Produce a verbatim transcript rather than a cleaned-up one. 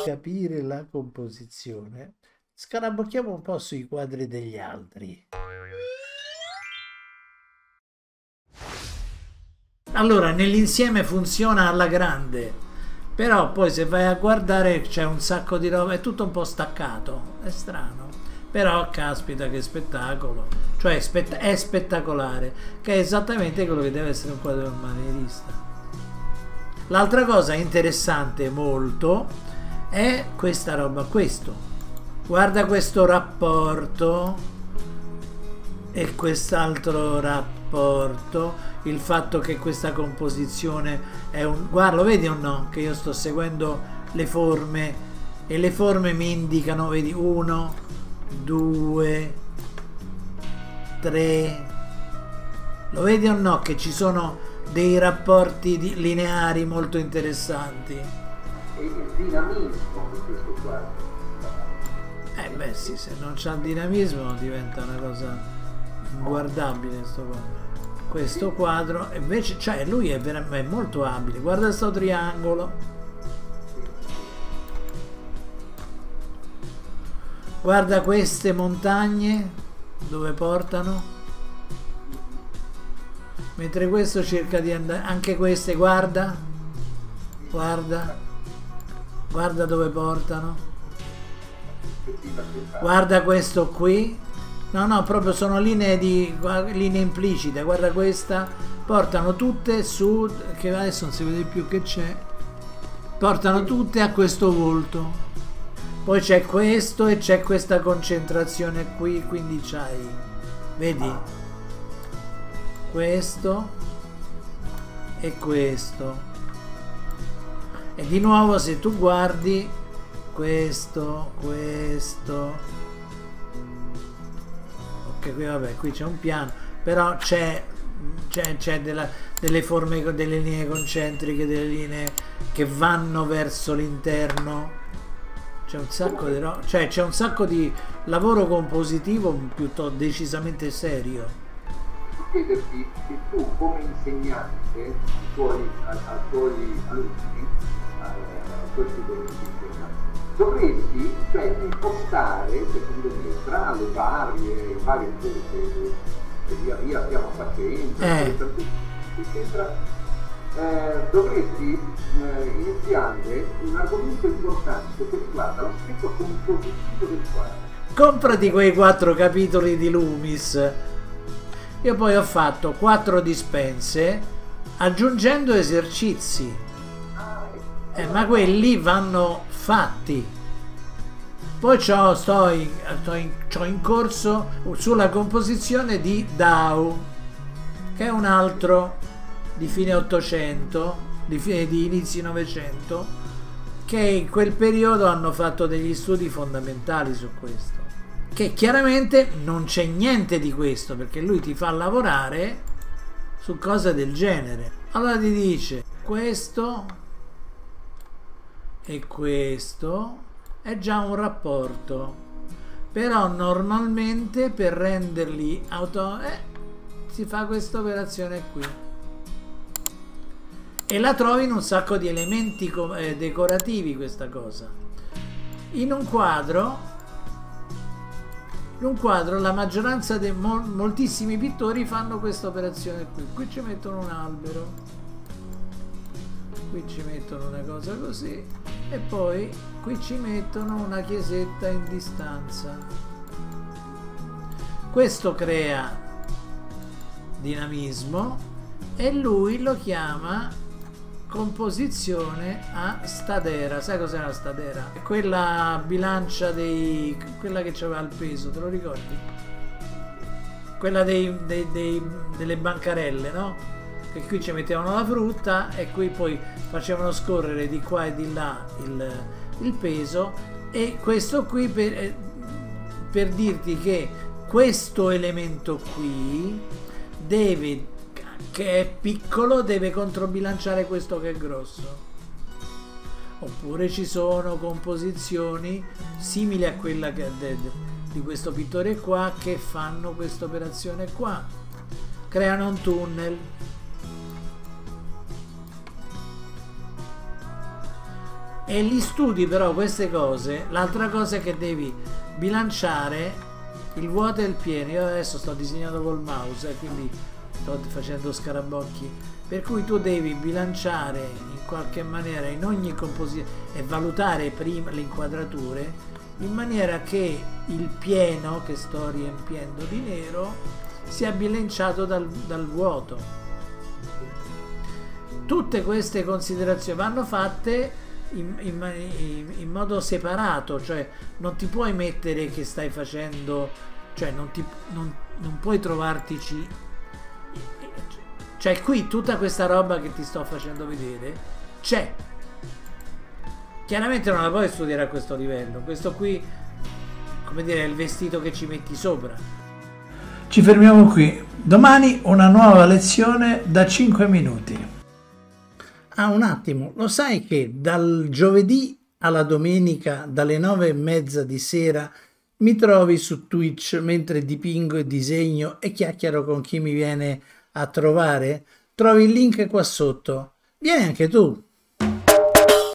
capire la composizione, scarabocchiamo un po' sui quadri degli altri. Allora, nell'insieme funziona alla grande, però poi se vai a guardare c'è un sacco di roba, è tutto un po' staccato, è strano. Però, caspita, che spettacolo, cioè spett- è spettacolare, che è esattamente quello che deve essere un quadro del manierista. L'altra cosa interessante molto è questa roba, questo. Guarda questo rapporto e quest'altro rapporto, il fatto che questa composizione è un... Guarda, lo vedi o no? Che io sto seguendo le forme e le forme mi indicano, vedi, uno, due, tre. Lo vedi o no? Che ci sono dei rapporti di lineari molto interessanti. E il dinamismo di questo quadro. Eh beh sì, se non c'ha dinamismo diventa una cosa inguardabile sto quadro. Questo quadro invece, cioè lui è, veramente, è molto abile. Guarda sto triangolo. Guarda queste montagne dove portano. Mentre questo cerca di andare, anche queste, guarda, guarda, guarda dove portano, guarda questo qui, no no, proprio sono linee di linee implicite, guarda questa, portano tutte su, che adesso non si vede più che c'è, portano tutte a questo volto, poi c'è questo e c'è questa concentrazione qui, quindi c'hai, vedi? Questo e questo, e di nuovo se tu guardi questo, questo, ok, qui vabbè, qui c'è un piano, però c'è c'è della, delle forme, delle linee concentriche, delle linee che vanno verso l'interno, c'è un sacco di roba, cioè c'è un sacco di lavoro compositivo piuttosto decisamente serio. Chiederti se tu come insegnante ai tuoi, ai tuoi alunni, a questi tuoi insegnanti, dovresti cioè impostare, secondo me, tra le varie, varie cose che via via stiamo facendo, eh. eccetera, eh, dovresti eh, iniziare un argomento importante che riguarda l'aspetto compositivo del quadro. Comprati quei quattro capitoli di Loomis. Io poi ho fatto quattro dispense aggiungendo esercizi, eh, ma quelli vanno fatti. Poi c'ho, sto, in, sto in, c'ho in corso sulla composizione di Dao, che è un altro di fine ottocento, di, fine, di inizi novecento, che in quel periodo hanno fatto degli studi fondamentali su questo. Che chiaramente non c'è niente di questo, perché lui ti fa lavorare su cose del genere. Allora ti dice questo e questo è già un rapporto, però normalmente per renderli auto eh, si fa questa operazione qui e la trovi in un sacco di elementi eh, decorativi. Questa cosa in un quadro In un quadro la maggioranza dei mol, moltissimi pittori fanno questa operazione qui. Qui ci mettono un albero, qui ci mettono una cosa così e poi qui ci mettono una chiesetta in distanza. Questo crea dinamismo e lui lo chiama composizione a stadera. Sai cos'è la stadera? È quella bilancia dei, quella che c'aveva il peso, te lo ricordi? Quella dei, dei, dei, delle bancarelle, no? Che qui ci mettevano la frutta e qui poi facevano scorrere di qua e di là il, il peso, e questo qui per, per dirti che questo elemento qui deve, che è piccolo, deve controbilanciare questo che è grosso. Oppure ci sono composizioni simili a quella che de, de, di questo pittore qua, che fanno questa operazione qua, creano un tunnel. e li studi però queste cose. L'altra cosa è che devi bilanciare il vuoto e il pieno. Io adesso sto disegnando col mouse, eh, quindi sto facendo scarabocchi, per cui tu devi bilanciare in qualche maniera in ogni composizione e valutare prima le inquadrature in maniera che il pieno che sto riempiendo di nero sia bilanciato dal, dal vuoto. Tutte queste considerazioni vanno fatte in, in, in modo separato, cioè non ti puoi mettere che stai facendo, cioè non, ti, non, non puoi trovartici, cioè qui tutta questa roba che ti sto facendo vedere c'è, chiaramente non la puoi studiare a questo livello. Questo qui, come dire, è il vestito che ci metti sopra. Ci fermiamo qui, domani una nuova lezione da cinque minuti. Ah, un attimo, lo sai che dal giovedì alla domenica dalle nove e mezza di sera mi trovi su Twitch mentre dipingo e disegno e chiacchiero con chi mi viene a trovare? Trovi il link qua sotto. Vieni anche tu.